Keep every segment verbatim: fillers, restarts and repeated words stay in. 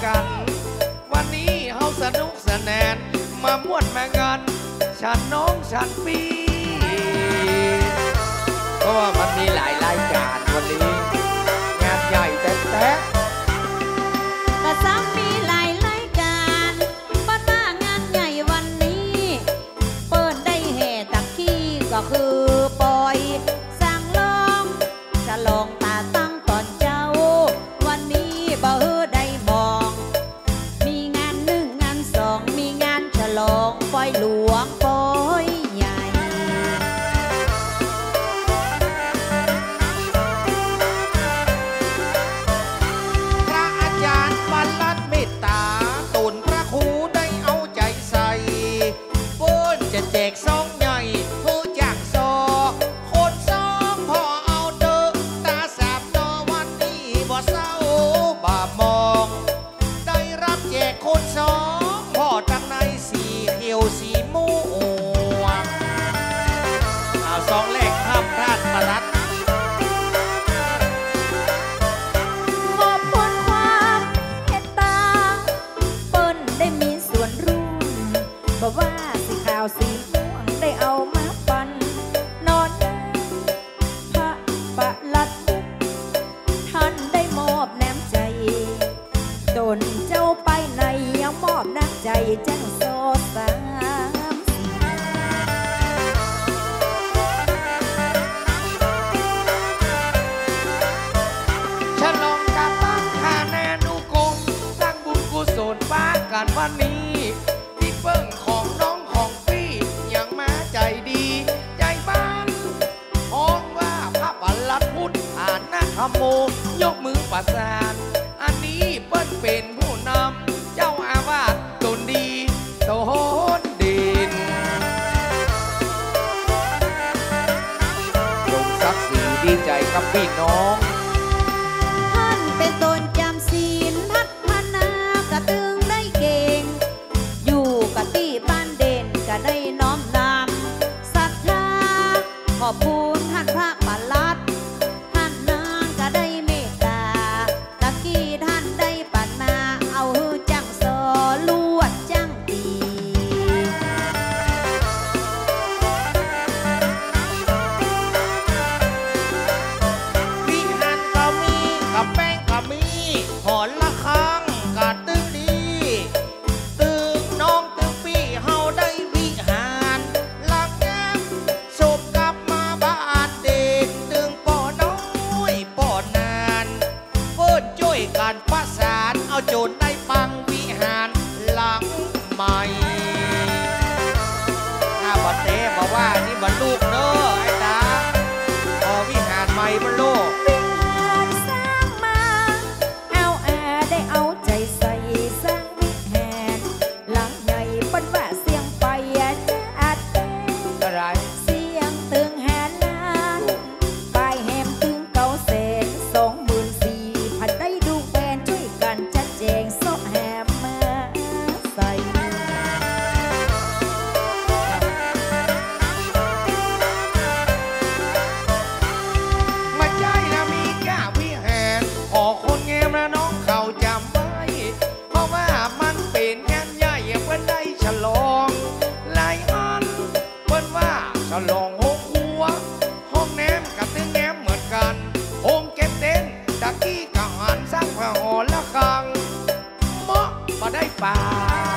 กันวันนี้เฮาสนุกสนานมาม่วนมากันฉันน้องฉันปีเพราะว่ามันมีหลายรายการวันนี้งานใหญ่แต่แต่กระซ้ำมีหลายรายการบ้านว่างานใหญ่วันนี้เปิดได้แห่ตะกี้ก็คือปอยสั่งลองจะลองตาตั้งตอนเจ้าวันนี้บ่เฮอได้มองมีงานหนึ่งงานสองมีงานฉลองปอยหลวงปอยใหญ่พระอาจารย์บรรลัดเมตตาตุนพระครูได้เอาใจใส่เปิ้นจะแจกซองใหญ่ผู้จ้างซอคนซองพอเอาเด้อตาสามนอวันนี้บ่เศร้าบ่ามองได้รับแจกคนซองพอตั้งในสีเขียวสีม่วงเอาซองเลขห้ามพลาดประทัดขอบคุณความเมตตาเปิ้นได้มีส่วนร่วมบอกว่าสีขาวสีม่วงได้เอามาปันนอนพระประหลัดท่านได้มอบน้ำใจตนเจ้าไปในยังมอบน้ำใจแจ้งโซสามสีฉลองกับบ้านคาแนนุกรมสร้างบุญกุศลป้ากันวันนี้ที่เปิ้งของน้องของพี่ยังมาใจดีใจบ้านห้องว่าพระบัลลัดพุทธอ่านนะธรรมโมยกมือประสานอันนี้เปิ้นเป็นผู้นำเจ้าอาวาสตนดีโตนดินลงศักดิ์ศรีดีใจกับพี่น้องท่านเป็นตนจำศีลพัฒนากระตึงได้เก่งอยู่กะที่บ้านเด่นก็ได้น้อมนำศรัทธาขอบคุณท่านพระบัลลัดท่านนางก็ได้เมตตาตะกี้ท่านได้ปัญนาเอาหือจังสอลวดจังตีวิหารก็มีกับแป้งก็มีหอนละครังกะตึงดีตึงน้องตึงพี่เฮาได้วิหารลักงามสมกับมาบ้านเด็กตึงป่อน้อยป่อนานเฟิ่นช่วยกันประสานเอาโจนได้ปังวิหารหลังใหม่ถ้าบ่เต้บอกว่านี่บ่ลูกเด้อไอ้ตาพอวิหารใหม่บ่ลูกวิหารสร้างมาเอาอาได้เอาใจใส่สร้างวิหารหลังใหญ่ปันว่าเสียงไปจะอัดเต้อะไรเสียงตึงแหนล้านปลายแหมตึงเก้าแสนสองหมื่นสี่พันได้ดูแฟนช่วยกันจัดแจงโซแหมมาใส่มาใจนะมีก้าวิหารขอคนแงมนะน้องเขาจำไว้เพราะว่ามันเป็นงานใหญ่เพื่อนได้ฉลองหลายอันเพื่อนว่าฉลองห้องครัวห้องแนมกับตึงแนมเหมือนกันห้องเก็บเต็นท์ตะกี้กับหันสร้างพระหอละครังเหมาะมาได้ป่า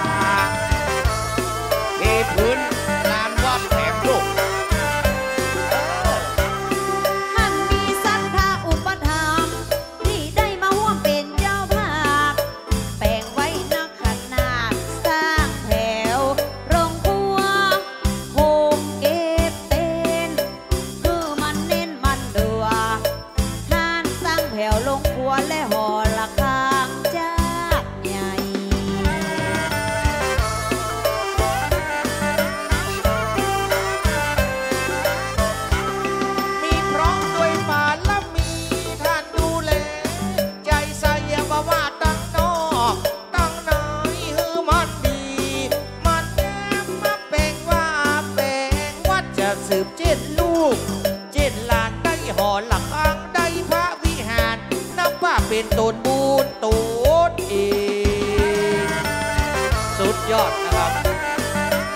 เทพื้นลานวัดแถมลูกท่านมีศรัทธาอุปถัมภ์ที่ได้มาร่วมเป็นเจ้าภาพแบ่งไว้นักขนาดสร้างแถวโรงครัวโฮมเก็บเต็นท์คือมันเน้นมันเดือท่านสร้างแถวโรงครัวและหอระฆังจ้าใหญ่เป็นตนบุญตูดเอง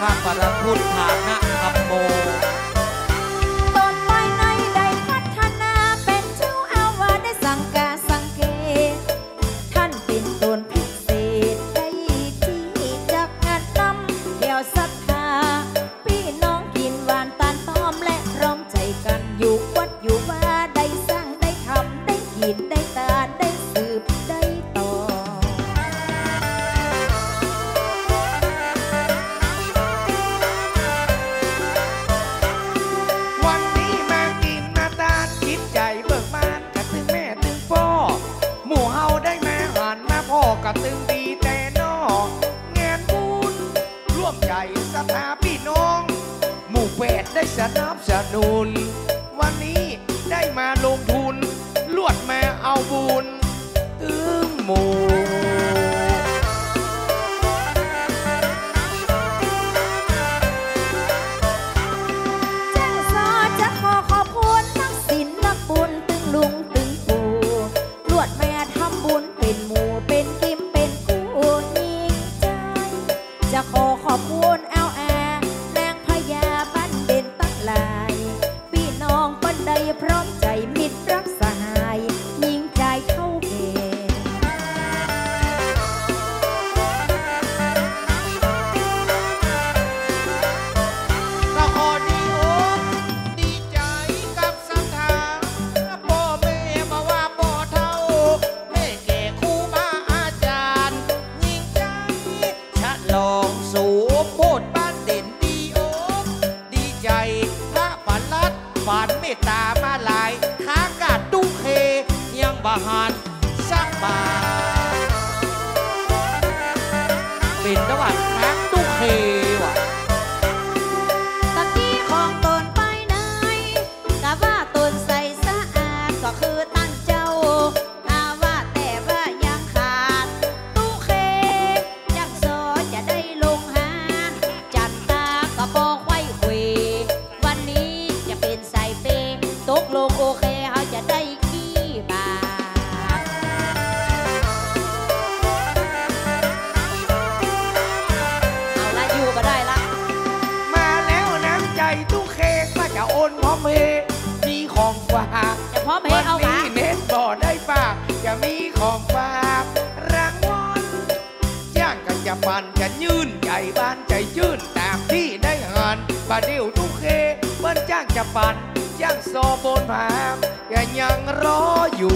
ข้าประพุทธานะธรรมโมตนไปในได้พัฒนาเป็นเจ้าอาวาสได้สังกาสังเกตท่านเป็นตนพิเศษได้ที่จักงานนำเดี่ยวศรัทธาพี่น้องกินหวานตาลต้อมและพร้อมใจกันอยู่วัดอยู่ว่าได้สร้างได้ทำได้กินได้ตาได้สืบได้ต่อวันนี้มากินมาตาจิตใจเบิกบานกระตึงแม่ตึงพ่อหมู่เฮาได้มาหันมาพ่อกระตึงดีแต่นอกงานบุญร่วมใจศรัทธาพี่น้องหมู่แปดได้สนับสนุนวันนี้ได้มาลงทุนลวดมาเอาบุญตึงหมู่แจ้งซอจะขอขอบคุณนักศิลป์นักบุญตึงลุงตึงปู่ลวดแม่ทำบุญเป็นหมู่เป็นกิมเป็นคู่ยิ่งใจจะขอขอบคุณแอลแอนางพญาบ้านเด่นตั้งหลายพี่น้องปันใดพร้อมใจมิตรรักสหายยิ่งใจเท่าเกก็ขอดีอกดีใจกับศรัทธาพ่อแม่มาว่าพ่อเท่าแม่แก่ครูบาอาจารย์ยิ่งใจฉลองสู่โพดบ้านเด่นดีอกดีใจพระปลัดฝันเมตตามาหลายค้ากาดดุเคยังบาหานสักบาทเป็นระหว่างค้างดุเคว่ะตะกี้ของตนไปไหนกะว่าตนใส่สะอาดก็คือตั้งเจ้าอาว่าแต่ว่ายังขาดตู้เคจักซอจะได้ลงหาจันตาก็บอกไว้คุยวันนี้จะเป็นสายเปย์ตกลงโอเคเขาจะได้กี่บาทเอาละอยู่ก็ได้ละมาแล้วน้ำใจตู้เคกก็จะโอนพร้อมเพย์มีของฝากจะพร้อมเพวัย์เอาวะนี้เน้นบ่ได้ฝากจะมีของฝากรางวัลจ้างกันจะปันจะยื่นใจบ้านใจยื่นตามที่ได้หันบาเดียวตู้เคเบิ้นจ้างจะปันจ้างโซโบนผามยังยังรออยู่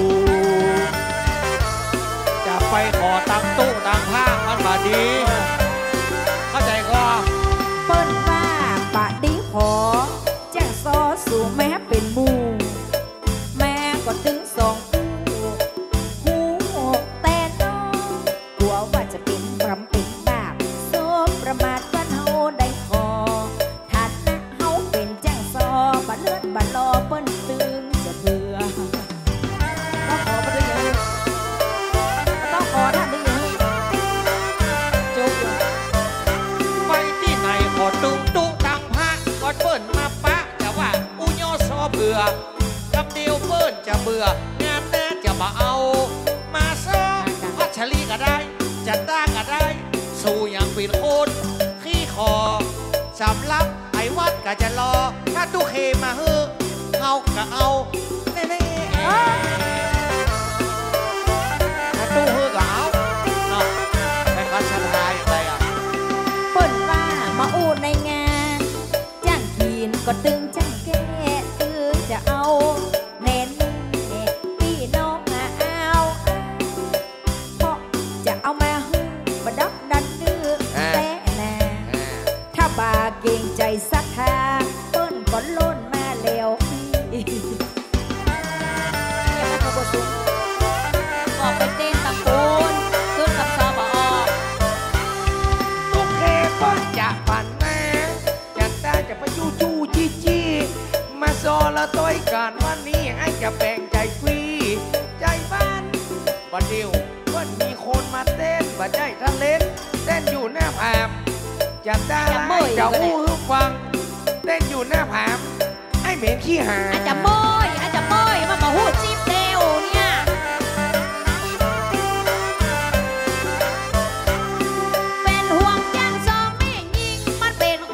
จะไปขอตังตู้ตังห้างมันบาดีเข้าใจก็เปิ้นว่าปะดีขอแจ้งซอสู่แม่เป็นหมู่แม่ก็ถึงสองคู่หูแต่น้องกลัวว่าจะเป็นบำเป็นบาปโซประมาทวันเฮาได้ขอฐานะเฮาเป็นแจ้งซอบัดเลือดบัดรอเปิ้นตึงจะเบื่อต้องขอมาด้วยยังต้องขอท่านด้วยยังจบไปที่ไหนขอตุ้งตุ้ตังพระก็เปิ้นมาปะจะว่าอุโยซอเบื่อกับเดียวเปิ้นจะเบื่องานแน่จะมาเอา มาซอพัชรีก็ได้ จะต้าก็ได้ สู่อย่างปิดโคนขี้คอสำรับไอ้วัดก็จะรอ ถ้าตู้เคมาเฮ้อเอาก็เอาแน่ๆถ้าตู้เฮ้อก็เอาเนาะไปคัดชันทายอะไรอ่ะเปิ้นว่ามาอูในงานจ้างทีนก็ตึงจ้างแก่ตึงจะเอาแน่แน่พี่น้องมาเอาเพราะจะเอามาหื้อมาดักดันดื้อแต่นาถ้าบาเก่งใจศรัทธาเปิ้นก็ล้นมาแล้วพี่ยังไม่พอสุดออกไปเต้นตะโกนขึ้นกับซอบอตุ๊กเคก็จะปั่นแม่จันตาจะไปจู้จู้จี้จี้มาซอละต้อยกันวันนี้ให้จะแบ่งใจฟรีใจบ้านบัดเดียววันมีคนมาเต้นบัดใจทะเลนเต้นอยู่หน้าผามจันตาให้จะอู้ฮึฟัง เต้นอยู่หน้าผามไอ้เหม็นขี้หาอาจจะโบยอาจจะโบยมันมาหูจีบเร็วเนี่ยเป็นห่วงยังสองแม่ยิงมันเป็น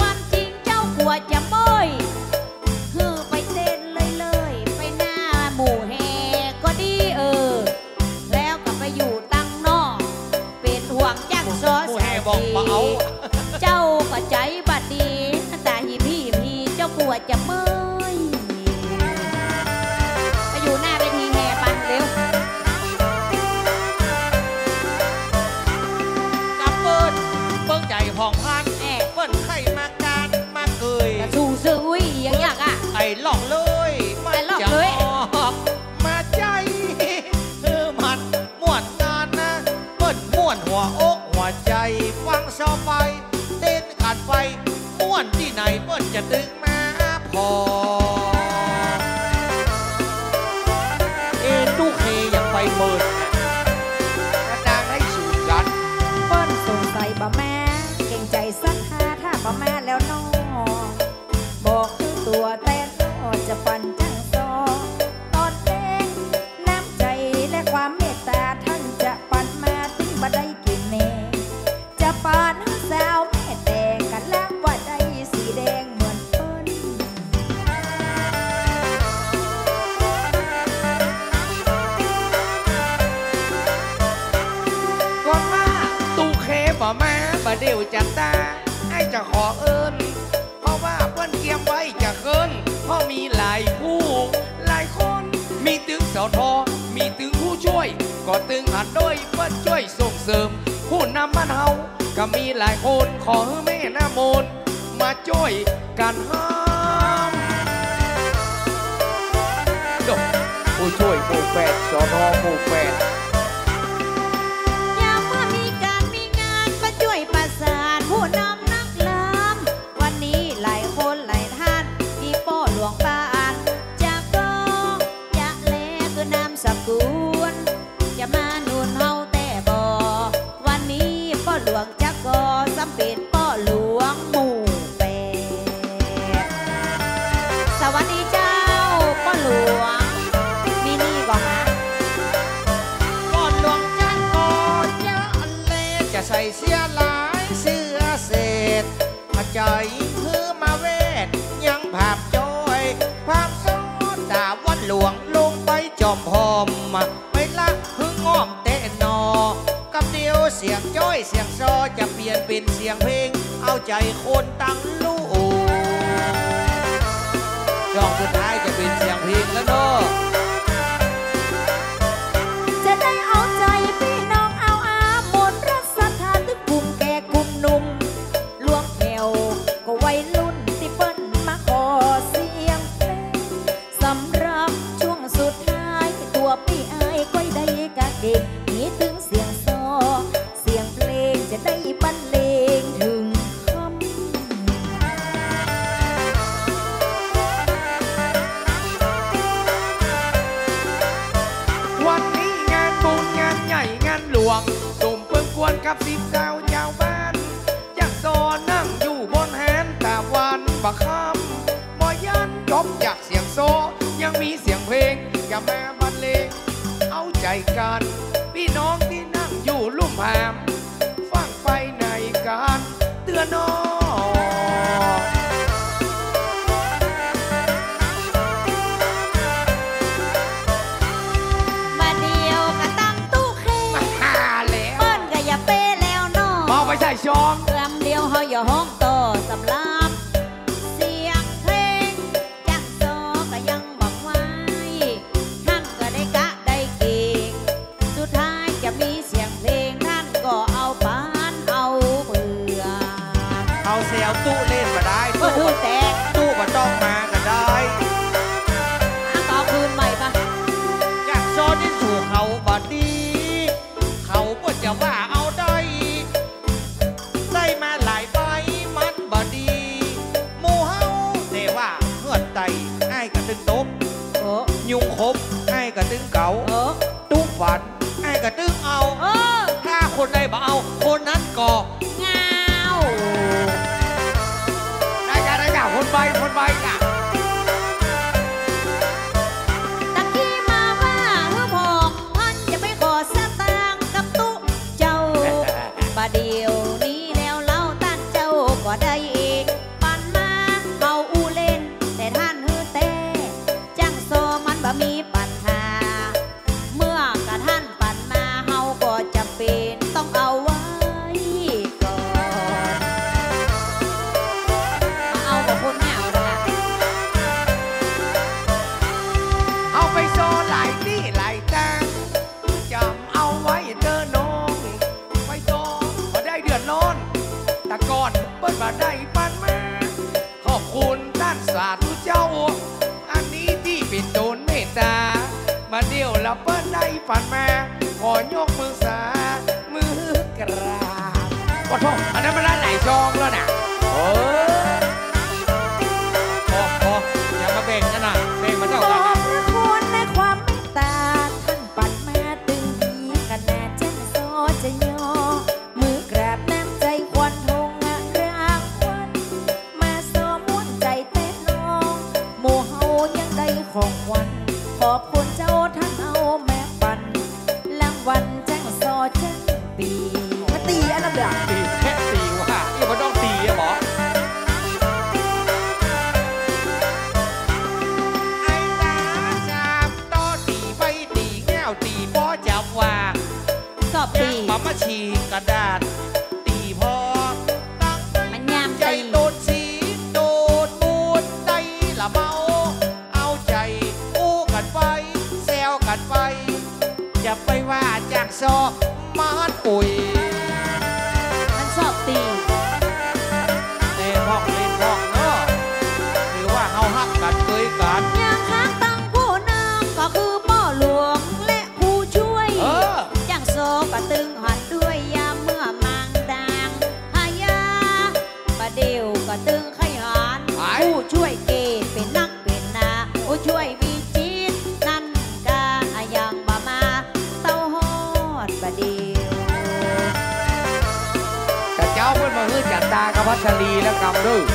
บอกมาเอาเจ้าก็ใจบัดดีแต่ฮีพี่พี่เจ้าปวดจะเมื่อยไปอยู่หน้าเวทีแห่ปันเร็วกับเปิ้ลเปิ้ลใจผ่องพันแอบเปิ้ลไข่มาการมาเกยกระชูซื้ออุ้ยอย่างยากอ่ะไอ้หลอกเลยไอ้หลอกเลยมาใจเออมันม่วนงานนะเปิ้ลม่วนหัวอกหัวใจฟังชอบไปเต้นขาดไฟม่วนที่ไหนเปิ้ลจะดึงมาพอเอ็นดูเคอยากไปเมินกระดางให้สูงกันเปิ้ลสงสัยบ่แม่เก่งใจสักหาถ้าบ่แม่แล้วน้องบอกคือตัวแต่น้อจะปั่นจังซอตอนเด็กน้ำใจและความเมตตาท่านจะปั่นมาถึงบ่ได้กินเนจะปั่นสาวแม่แดงกันแล้วว่าได้สีแดงเหมือนเปิ้ลก่อนมาตู้เคบ่แม่บ่เดียวจัดตาให้จะขอเอิญเพราะว่าเปิ้ลเกียมไว้จะเกินเพราะมีหลายผู้หลายคนมีตึงสอทอมีตึงผู้ช่วยก็ตึงหัดด้วยเปิ้ลช่วยส่งเสริมผู้นำบ้านเฮาก็มีหลายคนขอให้แม่น้ำมนต์มาช่วยกันห้ามดกผู้ช่วยผู้แปดสอทอผู้แปดยามเมื่อมีการมีงานมาช่วยประสานผู้นำนักลำวันนี้หลายคนหลายท่านมีป้อหลวงบ้านจากก็อยากแลคือนามสกุลจะมานูนเฮาแต่บ่วันนี้ป้อหลวงจักก็สำเป็นป้อหลวงหมู่แปดสวัสดีเจ้าป้อหลวงมีนี่ก่อนนะป้อหลวงจักก็เยอะเลจะใส่เสียหลายเสื้อเศษมาใจคือมาเวทยังภาพจอยภาพซ้อนตาวันหลวงลงไปจอมพอมไปละพึ่งอ้อมเตะนอกับเดียวเสียงจ้อยเสียงซอจะเปลี่ยนเป็นเสียงเพลงเอาใจคนตั้งลูกจองสุดท้ายจะเป็นเสียงเพลงแล้วเนาะจะได้เอาใจพี่น้องเอาอามนรักศรัทธาถึงกลุ่มแก่กลุ่มหนุ่มลวงแถวก็วัยรุ่นที่เปิ้ลมาขอเสียงเพลงสำหรับช่วงสุดท้ายตัวพี่อายก็ได้กะเด็กมีถึงเสียงซอเสียงเพลงจะได้บรรเลงถึงคำวันนี้งานบุญงานใหญ่งานหลวงตุ่มเพิ่งกวนกับสิบสาวชาวบ้านจากซอนั่งอยู่บนแฮนตาวันบักคำบ่ยันจบจากเสียงโซยังมีเสียงเพลงอย่าแม่บรรเลงเอาใจกันพี่น้องที่นั่งอยู่ลุ่มแหมฟังไปในการเตือนน้องมาเดียวก็ตั้งตู้เคมาหาแล้วเปิ้ลก็อย่าเป้แล้วน้องมองไปใช่ช่องลำเดียวเฮาอย่าห้องต่อสำลับเสียงเพลงจักซอก็ยังบอกไว้ท่านก็ได้กะได้เก่งสุดท้ายจะมีเสียงเพลงท่านก็เอาปานเอาเบื่อเอาเซลตู้เล่นมาได้ตู้ตู้แตกตู้มาต้องมากันได้ต่อคืนใหม่ปะจากโซนที่สู่เขาบัดดีเขาก็จะว่าเอาได้ได้มาหลายใบมันบัดดีหมู่เฮาเรียกว่าเพื่อนไตไอ้กระตึงตบยุงคบไอ้กระตึงเก่าตุ้งฝันไอ้กระตึงเอาถ้าคนใดบ่เอาคนนั้นก็เงาได้จ้าได้จ้าคนใบคนใบจ้ะตะกี้มาว่าเฮือพองท่านจะไปขอสตางค์กับตุ๊เจ้าบาเดียวนี้แล้วเล่าต้านเจ้าก็ได้อีกปันมาเอาอูเล่นแต่ท่านฮือเต้จังโซมันบ่มีปัญหาเมื่อกะท่านปันมาเฮาก็จะเป็นต้องเอาไว้ตะก้อนเปิ้นมาได้ปันมาขอบคุณท่านสาธุเจ้าอันนี้ที่เป็นโดนเมตตามาเดียวแล้วเปิ้นได้ปันมาขอยกมือสามือกราบขอโทษอันนั้นมันได้หลายซองแล้วนะโอ้พอพออย่ามาเบ่งกันนะเบ่งมาเท่ากันนะขอบพระคุณในความเมตตาท่านปัดมาตึงดีขนาดแจ้งซอจะย่อมือกราบน้ำใจควันทงรางวัลมาสอมวนใจเต้นน้องหมู่เฮายังได้ของขวัญขอบคุณเจ้าท่านเอาแม่ปันรางวัลแจ้งซอแจ้งปีมาตีอันดับดังตีแค่ตีว่าที่มันต้องตีอะหมอไอ้ตาจามต่อตีไปตีแก้วตีพอจับว่าสอบตีมามาฉีกกระดาษตีพอตั้งมันยามใจตีโดนสีโดนมูดใจละเมาเอาใจอู้กันไปแซวกันไปอย่าไปว่าจากซอมาดปุ๋ยมันสอบตีเล่นพ่องเล่นพ่องเนาะหรือว่าเฮาฮักกันเคยกันอย่างค้างตั้งผู้นำก็คือพ่อหลวงและผู้ช่วยเอออย่างโซก็ตึงหัดด้วยยามเมื่อมังดังพายาประเดี๋ยวก็ตึงขยันไปผู้ช่วยเกตเป็นนักเป็นนาผู้ช่วยวิจิตรนั่นกาอายังบามาเต้าฮอดประเดี๋ยวแต่เจ้าเพิ่นมาฮื้อจัดตากับพัชรีแล้วกำดื้อ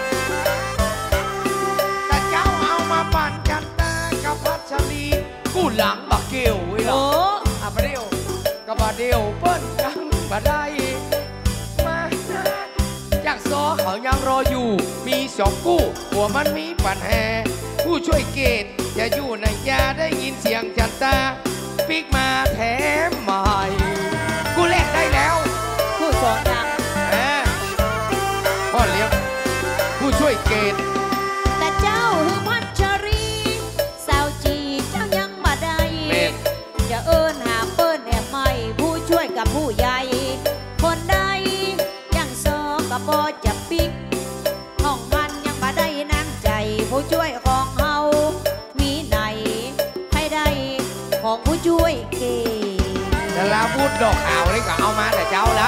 แต่เจ้าเอามาปั่นจัดตากับพัชรีกูหลังบักเกลียวไว้หรอ อ่ะมาเดียวก็มาเดียวเปิ้ลยังมาได้มาจากซอเขายังรออยู่ มีสองกู้หัวมันมีปัญหาผู้ช่วยเกตจะอยู่ในยาได้ยินเสียงจันตาปิกมาแถมใหม่กูเล่นได้แล้วผู้สอนดังแหมพ่อเลี้ยงผู้ช่วยเกตแต่เจ้าคือพัชรีสาวจีเจ้ายังมาได้เป็นจะเอิญหาเปิ้นแอบไม่ผู้ช่วยกับผู้ใหญ่ คนใดยังซอกับปอจะปิกห้องมันยังมาได้น้ำใจ ผู้ช่วยของเฮามีไหนให้ได้ของผู้ช่วยเกแต่ลาพูดดอกขาวนี่ก็เอามาแต่เจ้าละ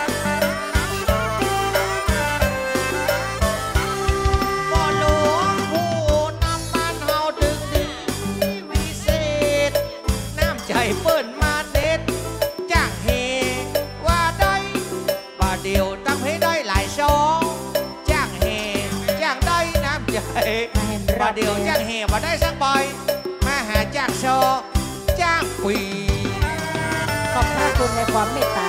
พ่อหลวงผู้นำบ้านเฮาถึงดีวิเศษ น้ำใจเปิ้นมาเด็ดจ้างเฮว่าได้ป่าเดียวตั้งให้ได้หลายซองจ้างเฮจ้างได้น้ำใจป่าเดียวจ้างเฮมาได้สักใบมาหาจ้างซอจ้างปีขอบพระคุณในความเมตตา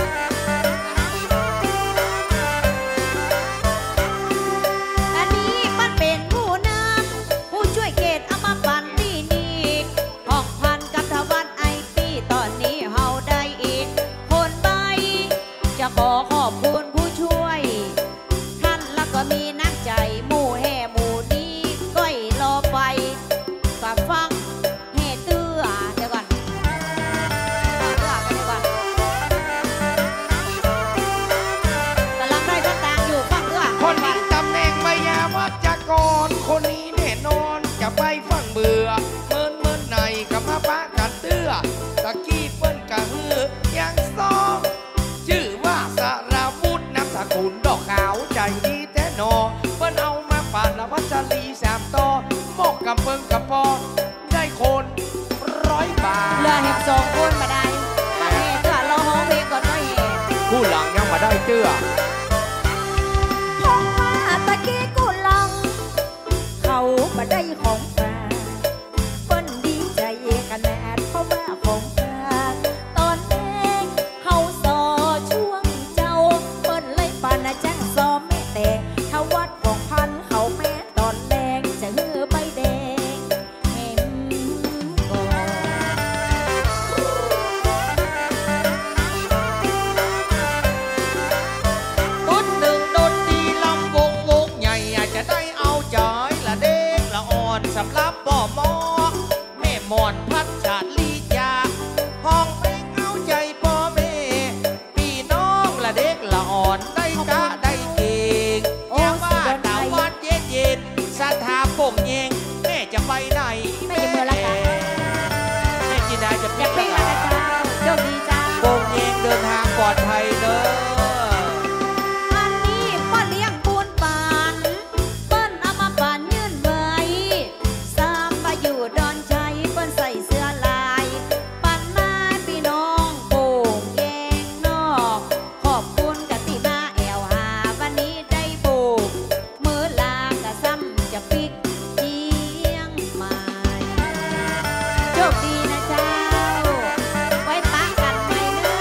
อันนี้มันเป็นผู้นำผู้ช่วยเกตเอามาปั่นที่นี่ห้องพันกับทวันไอตีตอนนี้เฮาได้อีก คนใบจะขอขอบคุณผู้ช่วย ท่านแล้วก็มีน้ำใจหมู่แห่หมู่นี้ก้อยรอไปฝากฟังแห่เตื้อเดี๋ยวก่อนฟังเตื้อกันเดี๋ยวก่อนกำลังได้ท่านต่างอยู่ฟังเตื้อคนนี้ตำแหน่งไม่ยาวัจกร คนนี้แน่นอนจะไปฟังเบื่อเมินเมินในกับมาปะกันเตื้อตะกี้เปิ้นกะฮือยังซองชื่อว่าสารวุฒินามสกุลดอกขาวใจดีแท้หนอเปิ้นเอามาป่านละพัชรีสามต่อหมกกับเปิ้งกับปอได้คนร้อยบาทเรือเห็บสองคนมาได้มาเฮเตื้อเราห้องเพลงก่อนก็เฮผู้หลังยังมาได้เตื้อพงมาตะกี้กูลอง เขามาได้ของฝากเปิ้นดีใจขนาดเพราะว่าของฝากตอนแรกเขาซอช่วงเจ้า เปิ้นเลยปานนะจ้างซอไม่แต่ถ้าวัดของพันเขาแม่ตอนแรงจะเหือใบแดงเห็นก่อนพลอดภัยเด้ออันนี้ป้าเลี้ยงปูนปานเปิ้นเอามาปานยื่นไว้สามมาอยู่ดอนชัยเปิ้นใส่เสื้อลายปันมาพี่น้องโป่งแยงนอกขอบคุณกติมาแอวหาวันนี้ได้โบกมือลากะซ้ำจะปิกเจียงใหม่โชคดีนะเจ้าไว้ปะกันใหม่เด้อ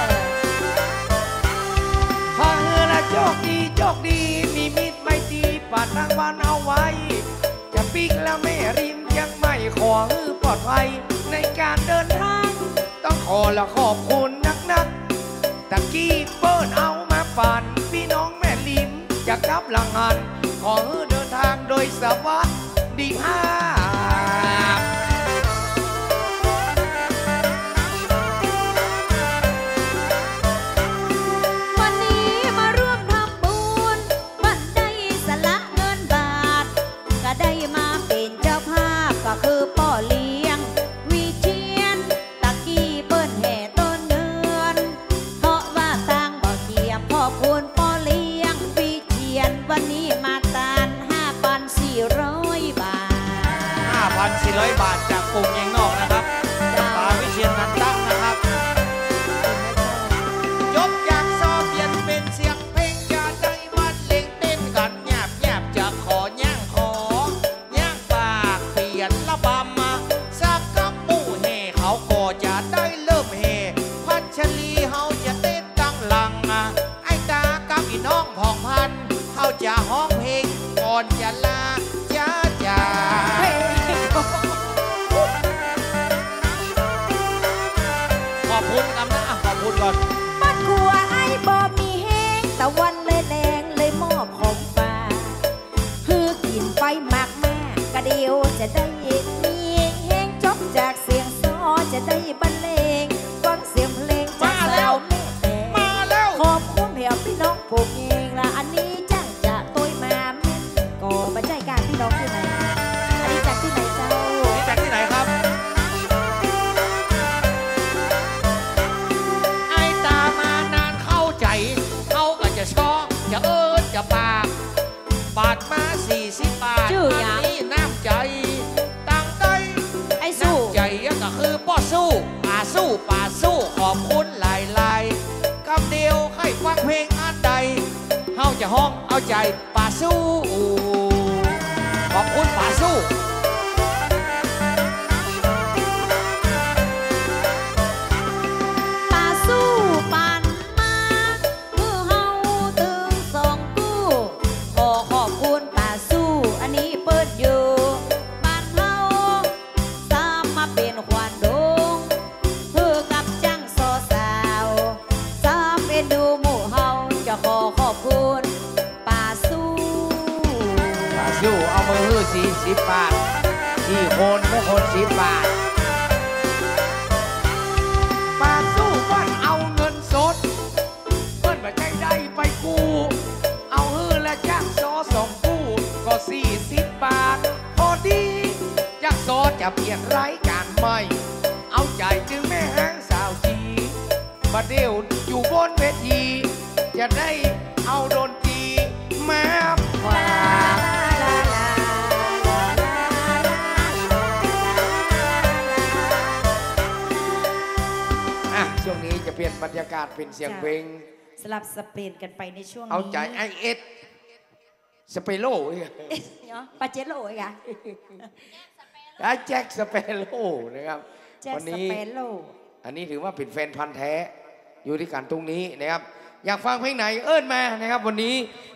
ฟังเออละโชคดีโชคดีมีมิตรไม่ตีปาดทางบ้านเอาไว้จะปิกแล้วแม่ริมยังไม่ขอเออปลอดภัยในการเดินทางต้องขอและขอบคุณนักนักตะกี้เปิ้นเอามาปั่นพี่น้องแม่ริมจะกลับหลังหันขอเออเดินทางโดยสวัสดีภาพวันนี้มาร่วมทำบุญวันได้สละเงินบาทก็ได้มาเป็นเจ้าภาพก็คือพ่อเลี้ยงวิเชียนตะกี้เปิ้นแห่ต้นเดือนเพราะว่าตังบ่เกียมขอบคุณพ่อเลี้ยงวิเชียนวันนี้มาตานห้าพันสี่ร้อยบาทห้าพันสี่ร้อย บาทจากกลุ่มยังนอกนะครับจากป่าวิเชียรนันตังนะครับจบจากซอเปลี่ยนเป็นเสียงเพลงจะได้บันเลงเต้นกันแยบแยบจะขอย่างขอย่างปากเปลี่ยนระบำมาสักกับมู่เฮเขาก็จะได้เริ่มเฮพัชรีเฮาจะเต้นตั้งหลังไอ้ตากับพี่น้องผ่องพันเขาจะฮ้องเพลงก่อนจะลาจ้าจ้าขอบคุณคำนะขอบคุณก่อนบ้านขัวไอ้บ่มีแห้งตะวันเลยแรงเลยมอบของฝากคือกินไปมากแม่กะเดียวจะได้มีแห้งจบจากเสียงซอจะได้บรรเลงฟังเสียงเพลงจากสาวแม่แต่มาแล้วขอบคุณเพียพี่น้องผมเองละอันนี้จ้างจะตัวมาแม่ก็มาใจการพี่น้องที่ไหนอันนี้จากที่ไหนเจ้านี่จากที่ไหนครับไอ้ตามานานเข้าใจเขาก็จะชอบจะเอิญจะปากบาทมาสี่สิบบาทชื่อหยังนี่น้ำใจตั้งใจไอ้สู้น้ำใจก็คือป้อสู้ป่าสู้ป่าสู้ขอบคุณหลายหลายคำเดียวให้ฟังเพลงอันใดเฮาจะห้องเอาใจป่าสู้ขอบคุณป่าสู้ป่าสู้ปันมามือเฮาตึงสองกู้ขอขอบคุณป่าสู้อันนี้เปิดอยู่บ้านเฮาสามมาเป็นขวัญดงเพื่อกับจังโซสาวสามเอ็นดูหมู่เฮาจะขอขอบคุณป่าสู้ป่าสู้เอามือสี่สิบบาทสี่คนไม่คนสิบบาทป่าสู้เปิ้นเอาเงินสดเปิ้นมาใจได้ไปกู้เอาเฮือและจ้างซอสองกู้ก็สี่สิบบาทพอดีจ้างซอจะเปลี่ยนรายการใหม่เอาใจจึงแม่ห้างสาวจีมาเดียวอยู่บนเวทีจะได้เอาดนตรีมาฝากช่วงนี้จะเปลี่ยนบรรยากาศเป็นเสียงเพลงสลับสเปนกันไปในช่วงนี้เอาใจไอเอสสเปโร่เนาะปาเจโร่อีกอะไอแจ็คสเปโร่นะครับวันนี้อันนี้ถือว่าเป็นแฟนพันธ์แท้อยู่ที่กันตรงนี้นะครับอยากฟังเพลงไหนเอิ้นมานะครับวันนี้